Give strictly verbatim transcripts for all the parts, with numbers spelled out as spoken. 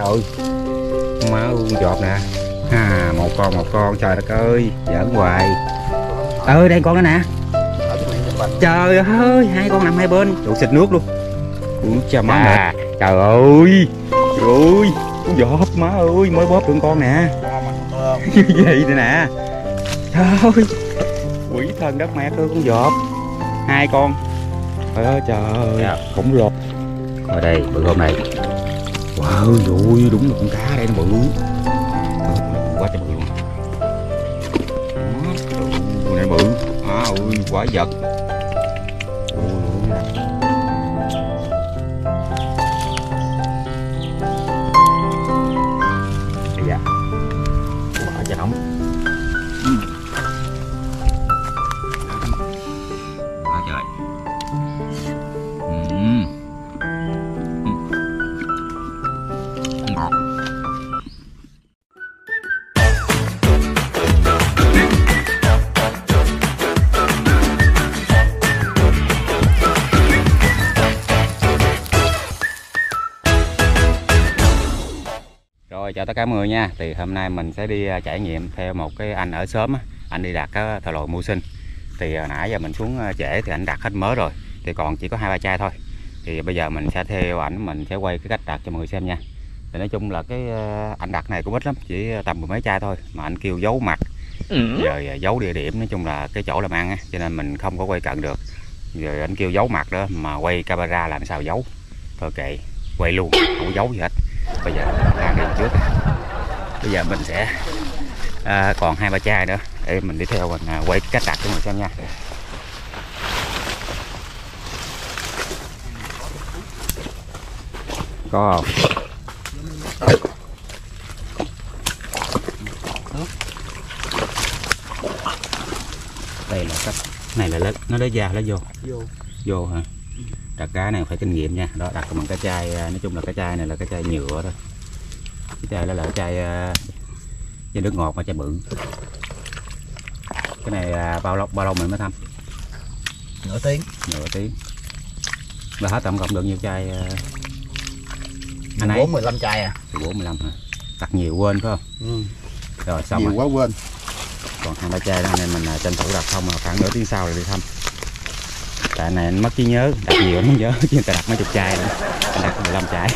ơi, máu giọt nè. À, một con một con, trời đất ơi, giỡn hoài. Ơi đây con đó nè. Trời ơi, hai con nằm hai bên. Đủ xịt nước luôn. Ui cha má nè. Trời ơi. Trời ơi, con giọt má ơi, mới bóp được con nè. Như vậy nè nè. Trời ơi. Quỷ thần đất mẹ ơi, con giọt. Hai con. Trời ơi trời ơi, khủng luôn. Ở đây bự hôm này. Wow, ui đúng là con cá đây nó bự. Quá trời bự luôn. Đó, này bự. À, ui quá giật. Dạ. Quá trời nóng. Quá trời. Uhm. Ngọt. Rồi chào tất cả mọi người nha. Thì hôm nay mình sẽ đi trải nghiệm theo một cái anh ở xóm á. Anh đi đặt cái thợ lòi mưu sinh. Thì nãy giờ mình xuống trễ thì anh đặt hết mớ rồi. Thì còn chỉ có hai ba chai thôi. Thì bây giờ mình sẽ theo ảnh, mình sẽ quay cái cách đặt cho mọi người xem nha. Thì nói chung là cái anh đặt này cũng ít lắm, chỉ tầm mười mấy chai thôi. Mà anh kêu giấu mặt rồi giấu địa điểm, nói chung là cái chỗ làm ăn á, cho nên mình không có quay cận được. Rồi anh kêu giấu mặt đó, mà quay camera làm sao giấu. Thôi kệ, quay luôn, không giấu gì hết. Bây giờ ra đi trước. Bây giờ mình sẽ à, còn hai ba chai nữa để mình đi theo mình à, quay cách đặt cho mọi người xem nha. Có không? Đây là cách này là nó lấy ra lấy vô vô vô hả? Đặt cá này phải kinh nghiệm nha. Đó, đặt bằng cái chai, nói chung là cái chai này là cái chai nhựa thôi. Cái chai đó là cái chai chai nước ngọt mà chai bự. Cái này bao lâu bao lâu mình mới thăm? Nửa tiếng. Nửa tiếng. Và hết tổng cộng được nhiêu chai? Anh ấy bốn mười lăm chai à? bốn mười lăm hả? Đặt nhiều quên phải không? Ừ. Rồi xong nhiều rồi. quá quên. Còn hai ba chai đó nên mình tranh thủ đặt xong rồi khoảng nửa tiếng sau rồi đi thăm. Tại này anh mất trí nhớ, đặt nhiều anh không nhớ chứ người ta đặt mấy chục chai nữa. Anh đặt mười lăm chai.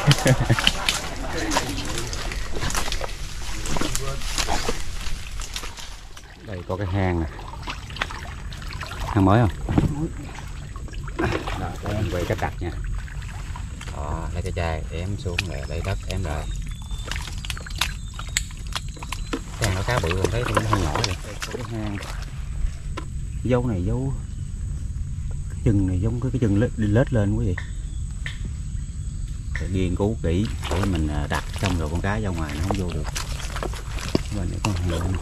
Đây có cái hang nè. Hang mới không? Rồi, đây em quay cách đặt nha. Đó, lấy cái chai ém xuống rồi lấy đất ém rồi. Cái hang nó cá bự không thấy cũng hơi nhỏ rồi. Có cái hang. Dấu này dấu chừng này giống cái cái chân lết, lết lên quý vị. Phải nghiên cứu kỹ để mình đặt xong rồi con cá ra ngoài nó không vô được. Bên này có hàng.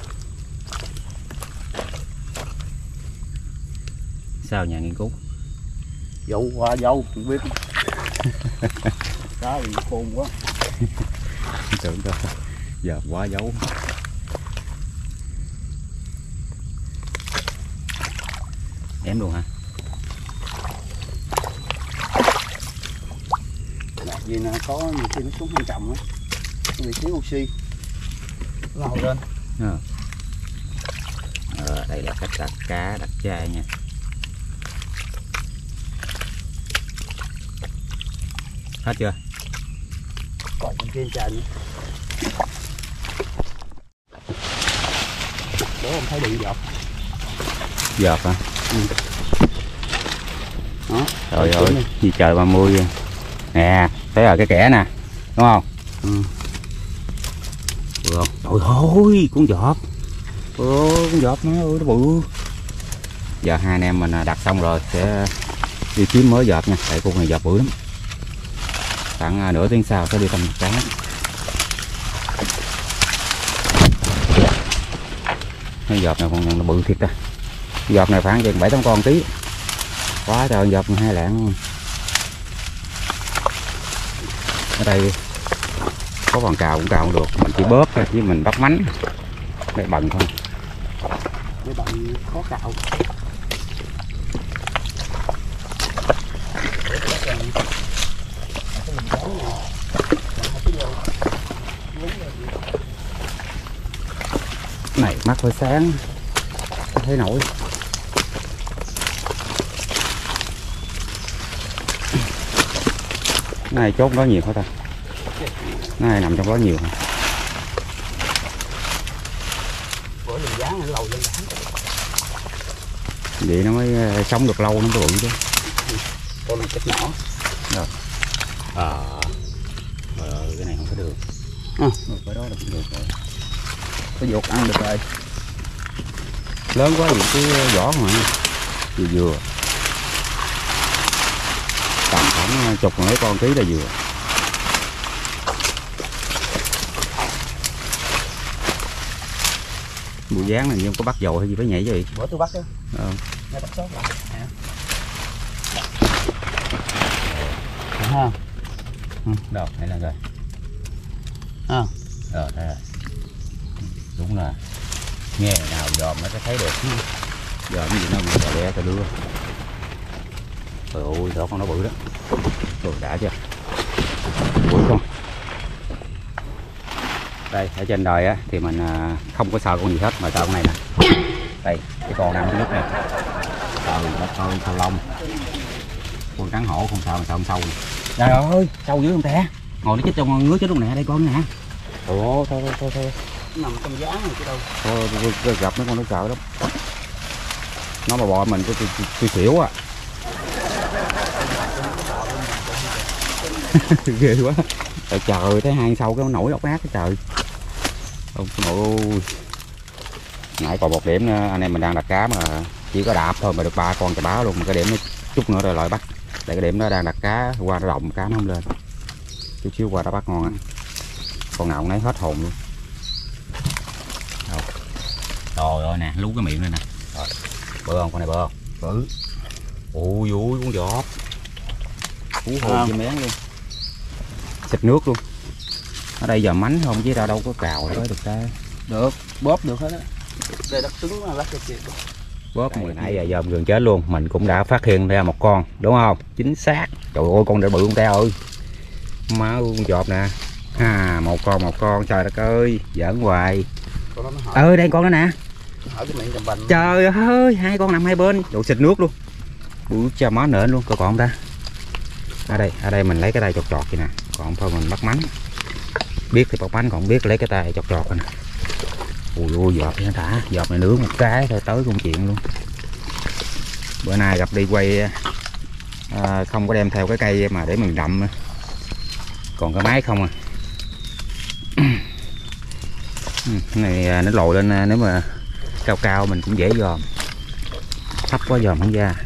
Sao nhà nghiên cứu? Dâu qua dâu không biết. Cá bị khôn quá. Tưởng coi giờ quá dấu. Ém luôn hả? Vì là có nhiều khi nó xuống quan trọng á, vì thiếu oxy nó hồi lên. À. À, đây là cách đặt cá đặt chai nha. Hết chưa? Còn bên kia chai nữa. Để em thấy điện giọt. Giọt hả? Ừ. Đó. Trời ơi, gì trời ba mươi nè, thấy rồi cái kẻ nè, đúng không? Ừ. Được không? Trời ơi, con giọt. Ôi, con giọt nó ơi, nó bự. Giờ hai anh em mình đặt xong rồi sẽ đi kiếm mới giọt nha, tại con này giọt bự lắm. Khoảng nửa tiếng sau sẽ đi tầm cá. Cái giọt này còn nó bự thiệt ta. Giọt này khoảng chừng bảy tám con tí. Quá trời, giọt hai lạng. Ở đây có còn cào cũng cào không được, mình chỉ bóp thôi chứ mình bắt mánh để bần thôi. Để bần khó cào. mắt hơi sáng thấy nổi. Cái này chốt đó nhiều hả ta? Cái này nằm trong đó nhiều hả? Bữa mình dán nó lâu lên dán. Vậy nó mới sống được lâu, nó mới bự chứ. Con này chết nhỏ. Rồi. Ờ. À, cái này không có được. À, được cái đó là cũng được rồi. cái dột ăn được rồi. Lớn quá thì cái vỏ mà vừa vừa. Tầm khoảng chục mấy con ký là vừa. Bụi dán này nhưng có bắt dầu hay gì phải nhảy chứ gì? Bữa tôi bắt đó. Ờ. Nghe bắt sót lại. Ha. Ừ, đâu, nãy là rồi. À. Ờ, thế rồi. Đúng là nghe nào dòm nó sẽ thấy được. Dòm gì nó bị bò đẻ tao đưa. Trời ơi, đó con nó bự đó. Rồi đã chưa? Bự không? Đây, ở trên đời á thì mình không có sợ con gì hết mà sợ con này nè. Đây, cái con nằm dưới nước này. Trời đất ơi, sâu lông. Con trắng hổ không sợ mà sợ con sâu. Trời ơi, sâu dưới không té. Ngồi nó chết trong ngứa chết luôn nè, đây con nè. Ồ, thôi thôi thôi thôi. Nằm trong giá này chứ đâu. Thôi gặp mấy con nó sợ lắm. Nó mà bò mình tôi tôi xỉu à. Ghê quá. Trời trời, thấy hang sâu cái nó nổi ốc ác cái trời. Ông nội. Nãy còn một điểm nữa, anh em mình đang đặt cá mà chỉ có đạp thôi mà được ba con chà báo luôn, mà cái điểm nó chút nữa rồi lại bắt. Tại cái điểm nó đang đặt cá qua nó động cá nó không lên. Chút xíu qua đã bắt ngon á. Con nào cũng nấy hết hồn luôn. Đâu. Trời ơi nè, lú cái miệng lên nè. Rồi. Bự không, con này bự không? Bự. Ui ui, con giọt. Cú hồn À. chim én luôn. Xịt nước luôn. Ở đây giờ mánh không chứ đâu đâu có cào tới được ta. Được, bóp được hết á. Đây đất cứng mà lắc cho chị. Bóp mười nãy giờ dòm gần chết luôn, mình cũng đã phát hiện ra một con, đúng không? Chính xác. Trời ơi con đã bự con teo ơi. Má con giọt nè. À, một con một con, trời đất ơi, giỡn hoài. Ơi đây con đó nè. Hở cái miệng cầm bành. Trời ơi, hai con nằm hai bên, độ xịt nước luôn. Bự cha má nện luôn, coi còn không ta? Ở đây, ở đây mình lấy cái tay chọt chọt vậy nè, còn thôi mình bắt mánh. Biết thì bắt mánh, còn không biết lấy cái tay chọt chọt nè. Ui ui, giọt nó thả, giọt này nướng một cái thôi tới công chuyện luôn. Bữa nay gặp đi quay à, không có đem theo cái cây mà để mình đậm, còn cái máy không à. Cái này nó lồi lên, nếu mà cao cao mình cũng dễ dòm, thấp quá dòm không ra.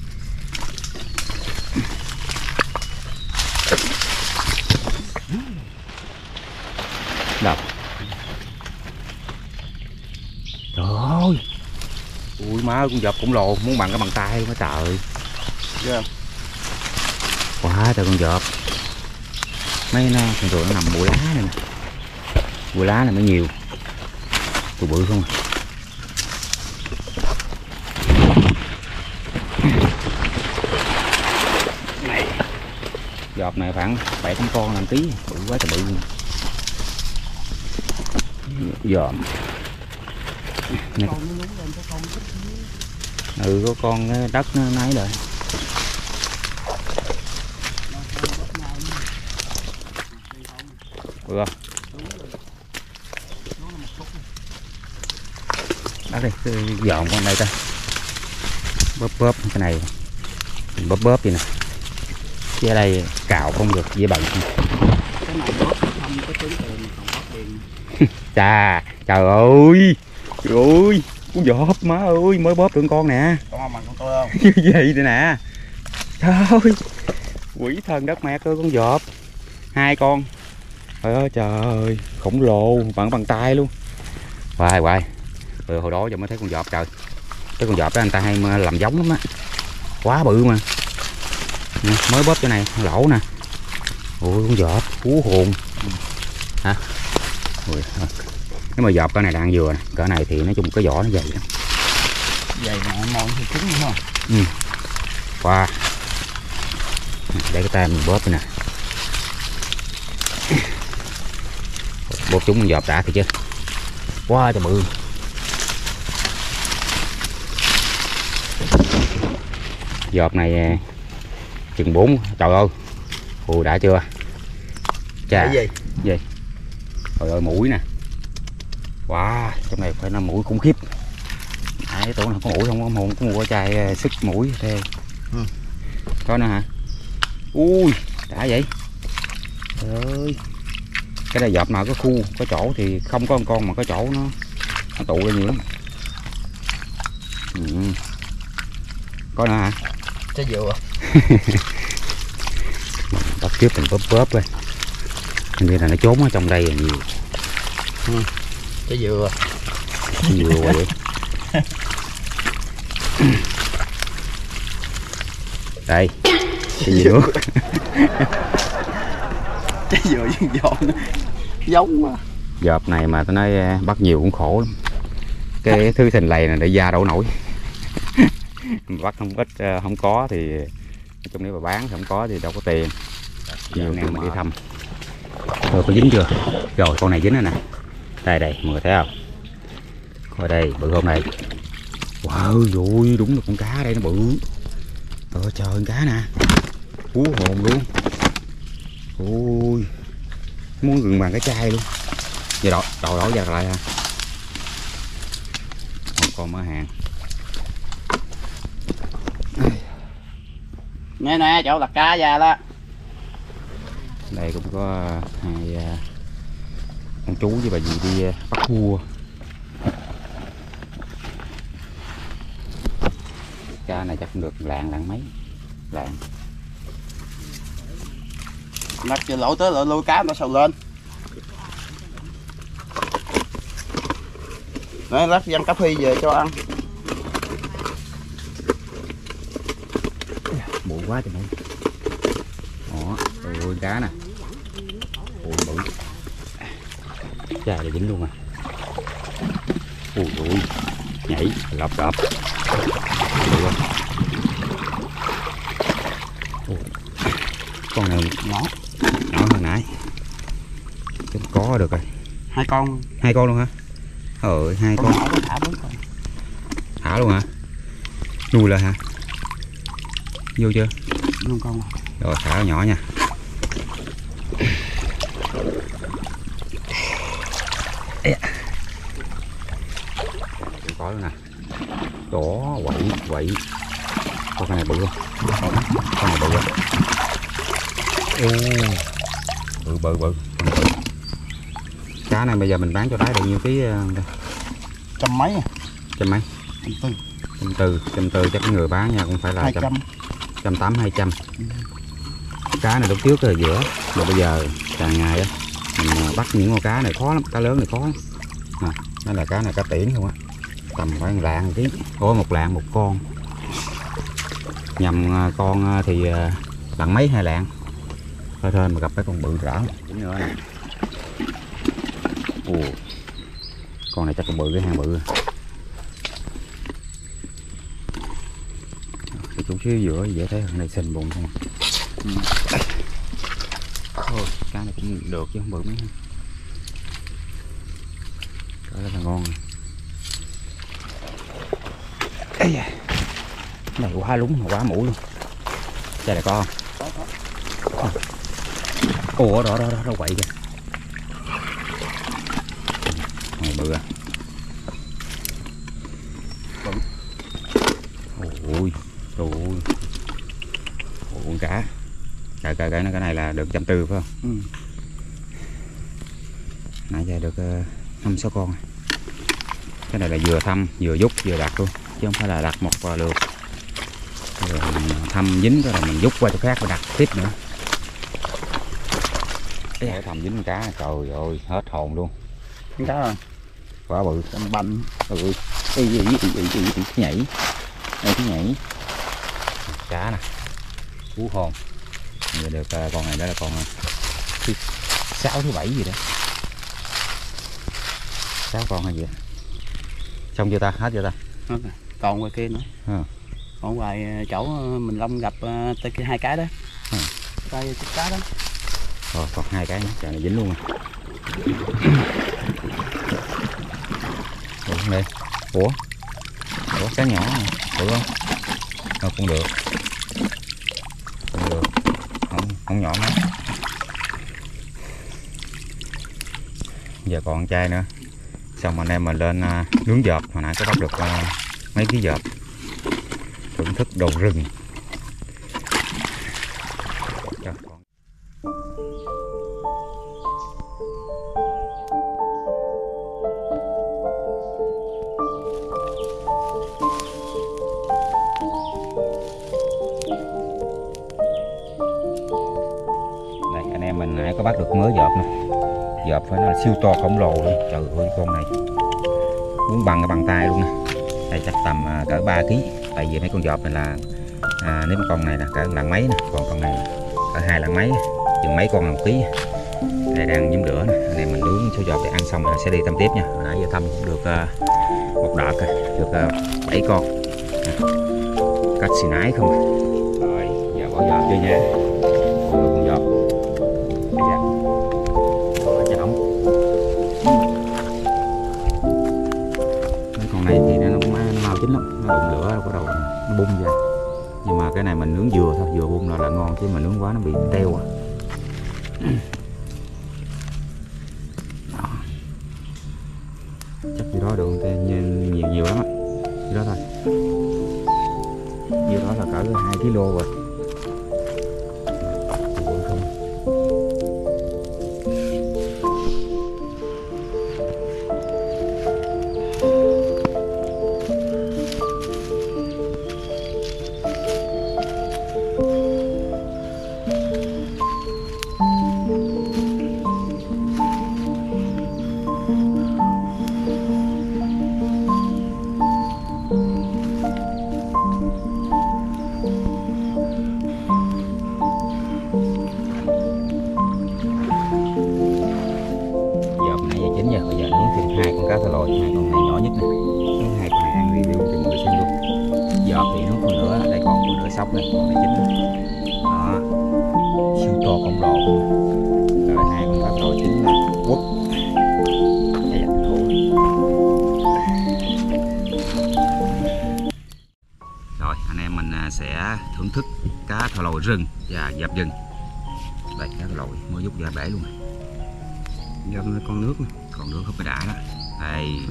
Đập. Trời ơi. Ui má ơi, con dập cũng lồ, muốn bằng cái bàn tay luôn á trời. Yeah. Quá trời con dợp. Mấy nó thường thường nó nằm bụi lá này nè. Bụi lá này mới nhiều. Tụi bự không à. Này. Dợp này khoảng bảy tám con làm tí, bự quá trời bự luôn. Dòm. Này. Ừ, có con đất nó nấy rồi. Được không? Đó đi, cái dọn con đây ta. Bóp bóp cái này. Mình bóp bóp vậy nè. Chứ ở đây cào không được, dễ bận. Cái này bóp không có trứng tiền còn bóp tiền. Chà, trời ơi. Trời ơi, con giọt má ơi, mới bóp được con nè. Con không bằng con tôi không? Như vậy đây nè. Trời ơi. Quỷ thần đất mẹ ơi, con giọt. Hai con. Trời ơi trời ơi, khổng lồ, bằng bằng tay luôn. Hoài hoài. Ừ, hồi đó giờ mới thấy con giọt trời. Cái con giọt đó anh ta hay làm giống lắm á. Quá bự mà. Nè, mới bóp cái này, lỗ nè. Ôi con giọt, cú hồn. Hả? Ui, nếu mà giọt cỡ này đang vừa nè, cỡ này thì nói chung cái vỏ nó dày lắm. Dày mà mòn thì cứng đúng không? Ừ. Wow. Để cái tay mình bóp nè. Bóp chúng con giọt đã thì chứ. Quá trời bự. Dợp này chừng bốn. Trời ơi, ồ đã chưa? Chà, cái gì gì? Trời ơi, mũi nè. Wow, trong này phải là mũi khủng khiếp. Đấy, tưởng là có mũi không, không có mua chai sức mũi thế. Ừ. Có nữa hả? Ui, đã vậy. Trời ơi. Cái này dợp nào có khu, có chỗ thì không có con con mà có chỗ nó nó tụ ra nhiều lắm. Ừ. Có nữa hả? trái dừa. Bắt trước mình bóp bóp thôi. Hình như là nó trốn ở trong đây là nhiều. Ừ. Trái dừa. Nhiều quá vậy. Đây. Cái gì nữa? Trái dừa với giòn giống mà. Dợp này mà tôi nói bắt nhiều cũng khổ lắm. Cái thứ sình lầy này để da đâu nổi. Bắt không ít không có thì trong nếu mà bán không có thì đâu có tiền. Nhiều anh em mình đi thăm. Rồi có dính chưa? Rồi con này dính rồi nè. Đây đây mọi người thấy không? Coi đây bự không này. Wow rồi đúng là con cá đây nó bự. Trời trời con cá nè. Hú hồn luôn. Ui muốn gần bằng cái chai luôn. Giờ đổ đổ đổ ra lại ha. Một con mở hàng. Nghe nè chỗ đặt cá ra đó. Đây cũng có hai con chú với bà dì đi bắt cua. Cá này chắc cũng được lạng lạng mấy lạng. Nãy giờ lội tới lội lui cá nó sầu lên. Đấy lát văng cá phi về cho ăn. Bự quá trời ơi. Đó, ôi cá nè. Ôi bự. Chà để dính luôn à. Ui ui. Nhảy lọp lọp. Bự không? Con này Nhỏ. nhỏ hơn nãy. Cái có được rồi. Hai con. Hai con luôn hả? Ờ hai con. Con nhỏ có thả bốn con. Thả luôn hả? Nuôi lên hả? Vô chưa? Luôn con. Rồi thả nhỏ nha. Có luôn nè. Đó quậy quậy. Con này bự không? Con này bự không? Ô, bự bự bự. bự. Cá này bây giờ mình bán cho đáy được nhiêu ký? Trăm mấy à? Trăm mấy? Trăm tư. Trăm tư, trăm tư chắc người bán nha cũng phải là Hai trăm, trăm. trăm tám hai trăm. Cá này lúc trước là giữa, rồi bây giờ càng ngày á mình bắt những con cá này khó lắm, cá lớn này khó lắm. Nè, đây là cá này cá tiễn không á, tầm khoảng lạng ký, có một lạng một con. Nhầm con thì lạng mấy hai lạng. Thôi thôi mà gặp cái con bự rỡ. Đúng nữa nè. Ồ, con này chắc con bự cái hang bự. Cái chút xíu giữa dễ thấy hơn này xinh bụng không. Ừ. Thôi, cá này cũng được chứ không bự mấy. Cá rất là ngon. Ây da. Cái này quá lúng quá mũi luôn. Đây là con. Ủa đó đó đó, đó quậy kìa. Này bự à. Ôi, trời ơi. Ôi, con cá. Cái, cái, cái, cái này là được trăm tư phải không? Ừ. Nãy giờ được năm sáu con. Cái này là vừa thăm, vừa giúp, vừa đặt luôn. Chứ không phải là đặt một vào lượt. Rồi mình thăm dính cái là mình giúp qua chỗ khác và đặt tiếp nữa. Để thăm dính con cá, trời ơi, hết hồn luôn. Con cá rồi. Quá bự. Con banh. Ừ. Ý, ý, ý, ý, ý, ý, nhảy. Đây cái nhảy. Cá nè. Cú hồn. Giờ được con này đó là con thứ sáu thứ bảy gì đó. Sáu con hay gì đó. Xong chưa ta? Hết chưa ta? Hết rồi. Còn ngoài kia nữa. À. Còn ngoài chỗ mình Long gặp tới kia hai cái đó. À. Đây chút cá đó. Rồi còn hai cái nữa, trời này dính luôn rồi. Ủa đây. Ủa? Ủa cá nhỏ này, được không? Ờ cũng được. không nhỏ mấy. Giờ còn chai nữa, xong anh em mình lên uh, nướng dợp. Hồi nãy có bắt được uh, mấy ký dợp, thưởng thức đồ rừng. Trời, còn... Đây, anh em mình nãy có bắt được mớ dợp nè. Dợp phải là siêu to khổng lồ luôn. Trời ơi, con này muốn bằng cái bàn tay luôn nè. Đây chắc tầm uh, cỡ ba ký. Tại vì mấy con dợp này là à, nếu mà con này là cỡ lạng mấy nè, còn con này cỡ hai lạng mấy, chừng mấy con là một ký. Đây đang nhóm lửa nè, anh em mình nướng số dợp để ăn xong rồi sẽ đi thăm tiếp nha. Hồi nãy giờ thăm cũng được uh, một đợt rồi, được uh, bảy con. Cách xì nái không. Rồi, giờ bỏ dợp vô nha. Còn con dợp. Bây giờ bỏ cho nóng. Mấy con này thì nó cũng mau chín lắm, nó đụng lửa bắt đầu nó bung ra. Nhưng mà cái này mình nướng dừa thôi, dừa bung là, là ngon, chứ mà nướng quá nó bị teo à. Chắc gì đó được nhiều nhiều, nhiều lắm á, gì đó thôi. Dừa đó là cỡ hai ki lô rồi. Hai con cá thò lòi, hai con này nhỏ nhất nè, hai con này ăn review cho mọi người xem luôn. Dợp thì nó còn nữa, đây còn con nữa sóc đây, con này chín đó, siêu to khổng lồ. Rồi hai con cá thò lòi chín là quất. Đây là rồi anh em mình sẽ thưởng thức cá thò lòi rừng và dợp rừng. Đây cá thò lòi mới rút ra bể luôn. Dợp là con nước nè. Còn nước không phải đã đó. Đây. Ừ.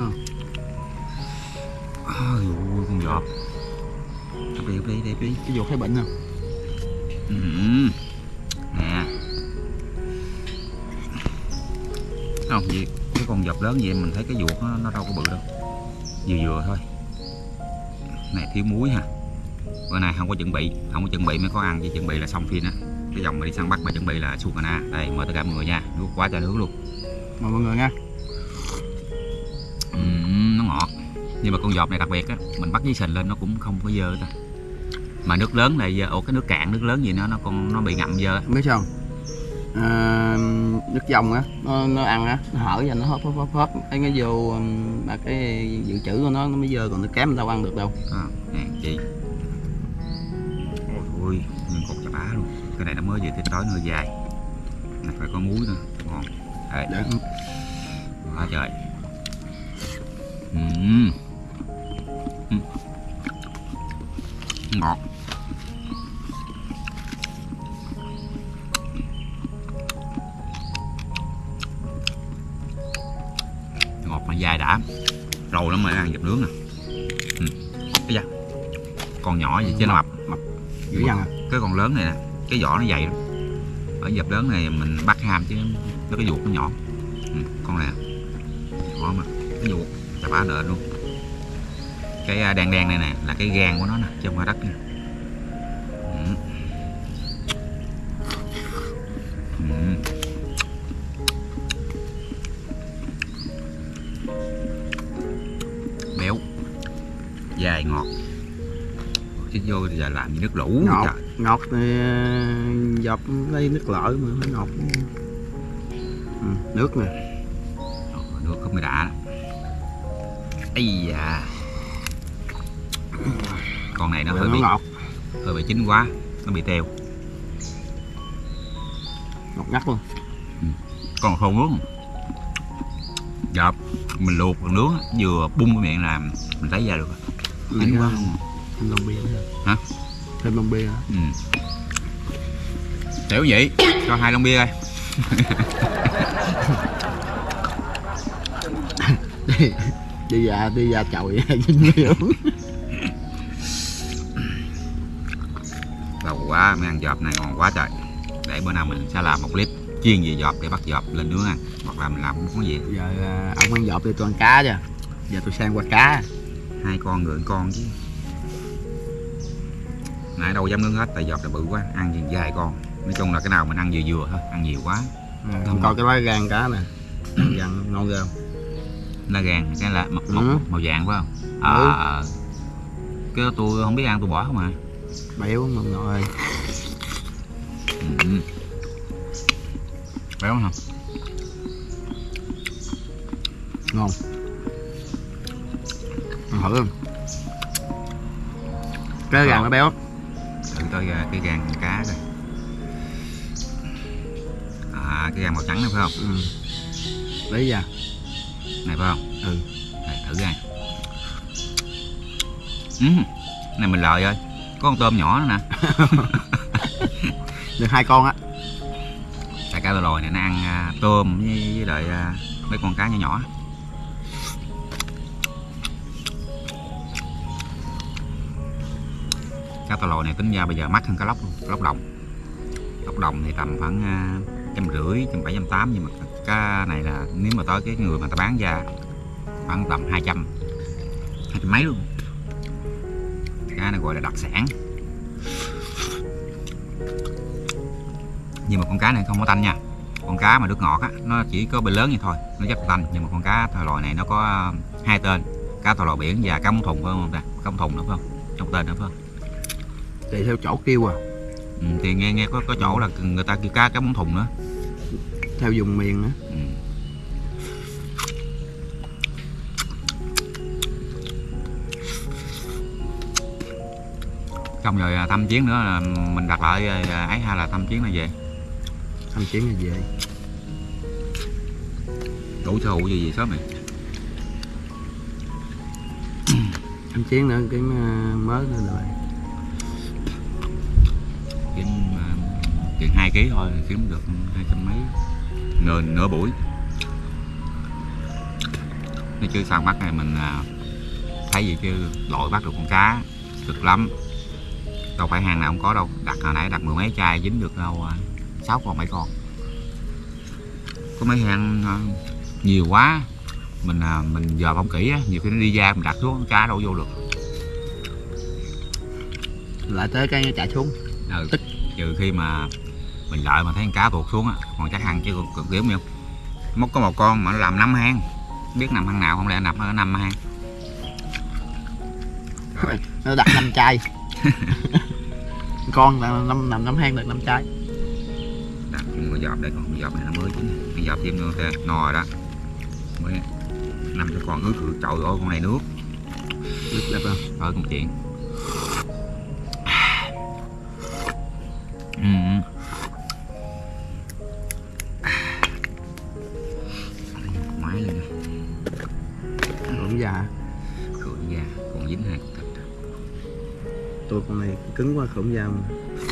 Ôi ôi, con dọt. Đi đi đi đi. Cái dột thấy bệnh không? Ừ. Nè. Không gì, cái con dọt lớn vậy mình thấy cái ruột nó, nó đâu có bự đâu. Vừa vừa thôi. Này thiếu muối ha. Bữa nay không có chuẩn bị, không có chuẩn bị mới có ăn, chứ chuẩn bị là xong phim á. Cái dòng mà đi săn bắt mà chuẩn bị là su cà na. Đây mời tất cả mọi người nha. Nước quá trời nước luôn. Mời mọi người nha. Uhm, nó ngọt, nhưng mà con dọp này đặc biệt á, mình bắt với sình lên nó cũng không có dơ ta. Mà nước lớn này, ồ cái nước cạn nước lớn gì nó nó còn nó bị ngậm dơ. Không biết sao à, nước dòng á, nó, nó ăn á, nó hở ra nó hớp hớp hớp hớp ấy nó vô mà cái dự trữ của nó nó mới dơ, còn nước kém đâu ăn được đâu. À, nè chị. Ôi ôi, nguyên cột chà bá luôn. Cái này nó mới về tới tối hơi dài. Này phải có muối nữa, ngon. Đây. Để... Quá trời. Uhm. Uhm. Ngọt. Ngọt mà dài đã. Rầu lắm mà ăn dập nướng nè. Ừ. Cái da. Con nhỏ vậy chứ nó mập mập dữ dằn à. Cái con lớn này nè, cái vỏ nó dày lắm. Ở dập lớn này mình bắt ham chứ nó cái ruột nó nhỏ. Ừ. Con này ngon mà cái ruột chà bá nợ luôn. Cái đen đen này nè là cái gan của nó nè, chứ không phải đất nè. Ừ. Ừ. Béo, dài ngọt. Chứ vô thì giờ làm như nước lũ. Ngọt, trời. Ngọt thì dọc lấy nước lợi mà phải ngọt. Ừ, nước nè. Ồ, nước không mới đã. Ây da. Con này nó Vậy hơi nó bị ngọt, hơi bị chín quá, nó bị teo. ngọt ngắt luôn. Ừ. Còn khô nướng. Dạ, mình luộc còn nướng vừa bung cái miệng làm mình thấy ra được. Chín quá. Thêm lon bia nữa. Hả? Thêm lon bia nữa. Ừ. Tiểu vậy cho hai lon bia coi. đi, đi ra đi ra chồi dính nhiều. Lâu quá mới ăn dọp này ngon quá trời. Để bữa nào mình sẽ làm một clip chuyên về dọp để bắt dọp lên nướng ăn, hoặc là mình làm một món gì. Giờ ông ăn dọp thì tôi ăn cá chứ. Giờ tôi sang qua cá. Hai con người con chứ. Nãy đâu dám nướng hết tại dọp là bự quá, ăn chừng vài con. Nói chung là cái nào mình ăn vừa vừa thôi, ăn nhiều quá. Ừ, coi cái lá gan cá nè. Gan ngon ghê không? Lá gan cái là màu, màu, Ừ. màu vàng phải không? À, ừ. Cái đó tôi không biết ăn, tôi bỏ không à. Béo mà nội. Ừ. Béo không? Ngon. Ăn thử không? Cái gan nó béo. Thử coi cái gan cá coi. À, cái gan màu trắng này phải không? Ừ. Lấy ra. Này phải không? Ừ. Này, thử gan. Ừ. Này mình lời rồi. Có con tôm nhỏ nữa nè. Được hai con á. Tại cá lòi này nó ăn uh, tôm với, với lại uh, mấy con cá nhỏ nhỏ. Cá tò lòi này tính ra bây giờ mắc hơn cá lóc luôn, lóc đồng. Lóc đồng thì tầm khoảng uh, trăm rưỡi, trăm bảy, trăm tám, nhưng mà cá này là nếu mà tới cái người mà ta bán ra khoảng tầm hai trăm, hai trăm mấy luôn. Cá này gọi là đặc sản. Nhưng mà con cá này không có tanh nha. Con cá mà nước ngọt á, nó chỉ có bề lớn vậy thôi, nó rất tanh. Nhưng mà con cá thò lòi này nó có hai tên, cá thò lòi biển và cá móng thùng phải không ta? Cá móng thùng nữa phải không? Trong tên nữa phải không? Tùy theo chỗ kêu à. Ừ, thì nghe nghe có có chỗ là người ta kêu cá cá móng thùng nữa. Theo vùng miền nữa. Ừ. Xong rồi thăm chuyến nữa là mình đặt lại ấy, hay là thăm chuyến là về? Thăm chuyến là về. Đủ sở hữu gì gì sớm này. Thăm chuyến nữa cái mới nữa rồi. Kiếm chừng hai ký thôi kiếm được hai trăm mấy, nửa nửa buổi. Nói chứ sao bắt này mình thấy gì chứ lội bắt được con cá cực lắm, đâu phải hàng nào không có đâu. Đặt hồi nãy đặt mười mấy chai dính được đâu sáu con bảy con. Có mấy hàng nhiều quá mình mình giờ không kỹ á, nhiều khi nó đi ra mình đặt xuống cá đâu vô được. Lại tới cái chạy xuống. Ừ, tích trừ khi mà mình đợi mà thấy con cá tuột xuống á, còn chắc ăn chứ cực kiểu không. Móc có một con mà nó làm năm hang, biết nằm hang nào không lẽ nằm ở năm hang. Nó đặt năm chai. Con nằm nằm năm hang được năm chai. Đặt một giọt đây, còn một giọt này nó mới chín, cái giọt thêm nữa no rồi đó, mới năm cho con ướt rồi. Trời ơi con này nước nước đẹp không? Ở công chuyện. Ừ. Máy lên đây. Cũng già. Khưởng da còn dính hai thịt. Tôi con này cứng quá khổng da mà.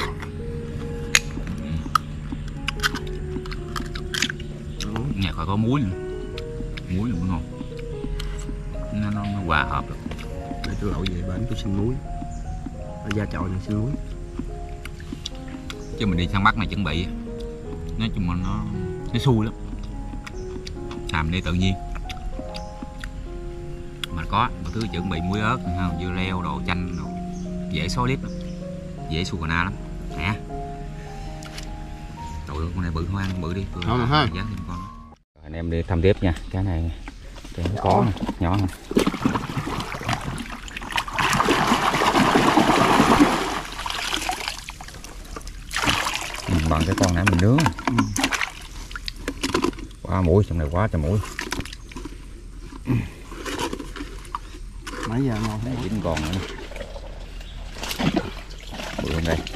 Nhà khỏi có muối nữa, muối là mới ngon, nó, nó, nó hòa hợp được. Để tôi lội về bển tôi xin muối, ở da chọi này xin muối. Chứ mình đi săn bắt này chuẩn bị, nói chung là nó nó xui lắm, làm đi tự nhiên mà có một thứ chuẩn bị muối ớt không, dưa leo đồ chanh đồ, dễ xóa clip lắm, dễ su cà na lắm nè. Trời ơi con này bự không, ăn bự đi tôi không ha. Dán thêm con. Anh em đi thăm tiếp nha, cái này cái có nè, nhỏ không? Ừ, bằng cái con nãy mình nướng. Ừ. Quá mũi, trong này quá trời mũi. Mấy giờ ngon thế? Dính còn nữa. Bự lên đây.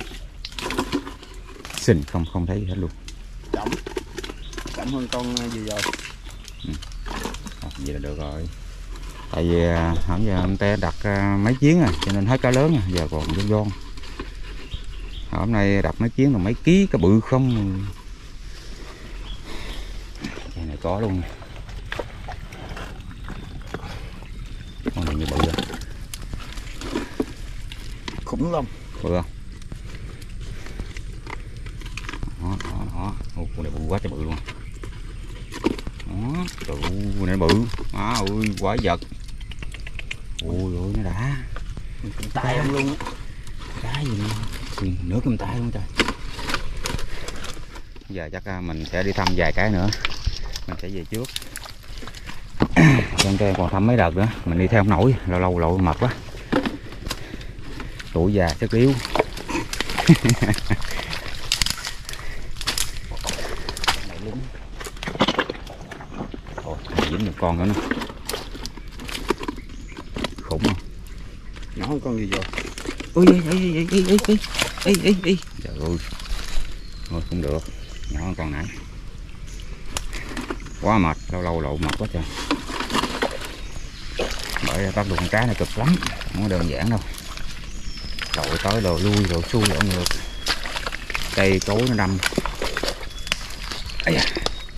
Xình không không thấy gì hết luôn. Chậm. Chậm hơn con gì rồi. Ừ. À, vậy là được rồi. Tại vì hôm giờ ông Te đặt mấy chuyến rồi cho nên hết cá lớn rồi, giờ còn giòn giòn. Hôm nay đập mấy chuyến là mấy ký cái bự không. Cái này có luôn. Con này như bự rồi. Khủng long. Bự không? Đó, đó, đó. Ồ, con này bự quá trời bự luôn. Đó, trời ơi, con này bự. Má ơi, quá giật. Ôi ôi, nó đã. Cầm tay không luôn á. Đá gì nữa, nửa cầm tay luôn trời. Giờ chắc mình sẽ đi thăm vài cái nữa. Mình sẽ về trước. Trên đây còn thăm mấy đợt nữa. Mình đi theo không nổi, lâu lâu lộ mệt quá. Tuổi già sức yếu. Ồ, dính một con nữa nè. Khủng không? Nhỏ hơn con gì rồi. Ui, ui, ui, ui, ui, ui, ui, ui, ui. Trời ơi. Thôi cũng được. Nhỏ hơn con nãy. Quá mệt, lâu lâu lộ mệt quá trời. Bởi bắt được con cá này cực lắm, không có đơn giản đâu. Rồi tới rồi lui rồi xuôi rồi ngược. Cây cối nó đâm. Ây da.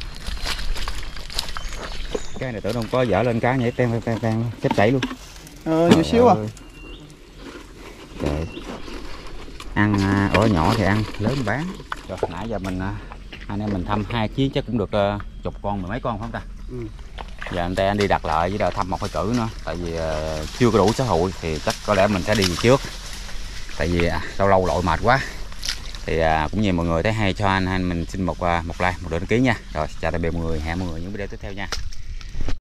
Cái này tưởng không có dở lên cá nhảy ten ten ten chết chảy luôn. Ờ, nhỏ xíu à. Trời. Ăn ổ nhỏ thì ăn, lớn bán. Rồi nãy giờ mình anh em mình thăm hai chiếc chắc cũng được uh, chục con mười mấy con phải không ta? Ừ. Giờ anh ta anh đi đặt lại với đợi thăm một cái cử nữa, tại vì uh, chưa có đủ xã hội thì chắc có lẽ mình sẽ đi trước. Tại vì uh, lâu lâu lội mệt quá. Thì uh, cũng như mọi người thấy hay cho anh anh mình xin một uh, một like, một đợt đăng ký nha. Rồi chào tạm biệt mọi người, hẹn mọi người những video tiếp theo nha.